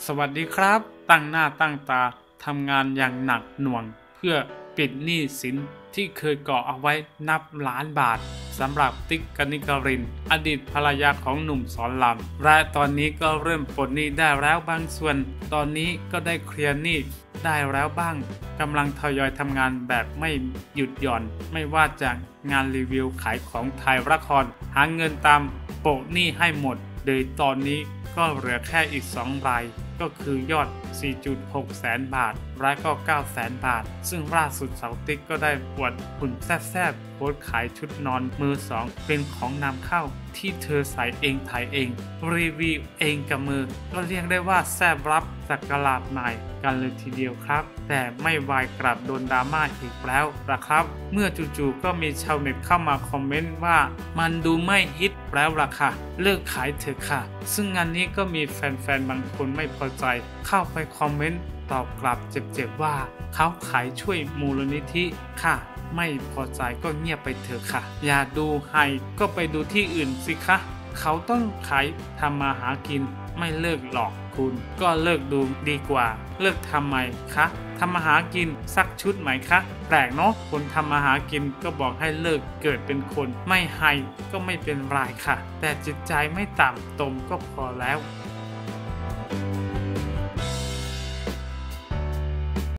สวัสดีครับตั้งหน้าตั้งตาทำงานอย่างหนักหน่วงเพื่อปิดหนี้สินที่เคยก่อเอาไว้นับล้านบาทสำหรับติ๊กกนิกรินอดีตภรรยาของหนุ่มสอนรามและตอนนี้ก็เริ่มปลดหนี้ได้แล้วบางส่วนตอนนี้ก็ได้เคลียร์หนี้ได้แล้วบ้างกำลังทยอยทำงานแบบไม่หยุดหย่อนไม่ว่าจะงานรีวิวขายของถ่ายละครหาเงินตามโปะหนี้ให้หมดโดยตอนนี้ก็เหลือแค่อีก2 รายก็คือยอด 4.6 แสนบาทและก็ 9 แสนบาทซึ่งล่าสุดสาวติ๊กก็ได้อวดหุ่นแซ่บๆโพสต์ขายชุดนอนมือสองเป็นของนำเข้าที่เธอใส่เองถ่ายเองรีวิวเองกับมือก็เรียกได้ว่าแซ่บรับสักราชใหม่กันเลยทีเดียวครับแต่ไม่วายกลับโดนดราม่าอีกแล้วนะครับเมื่อจู่ๆก็มีชาวเน็ตเข้ามาคอมเมนต์ว่ามันดูไม่ฮิตแล้วล่ะค่ะเลิกขายเถอะค่ะซึ่งงานนี้ก็มีแฟนๆบางคนไม่พอใจเข้าไปคอมเมนต์ตอบกลับเจ็บๆว่าเขาขายช่วยมูลนิธิค่ะไม่พอใจก็เงียบไปเถอะค่ะอย่าดูให้ก็ไปดูที่อื่นสิคะเขาต้องขายทำมาหากินไม่เลิกหรอกคุณก็เลิกดูดีกว่าเลิกทำไมคะทำมาหากินสักชุดไหมคะแปลกเนาะคนทำมาหากินก็บอกให้เลิกเกิดเป็นคนไม่ให้ก็ไม่เป็นไรค่ะแต่จิตใจไม่ต่ำตมก็พอแล้ว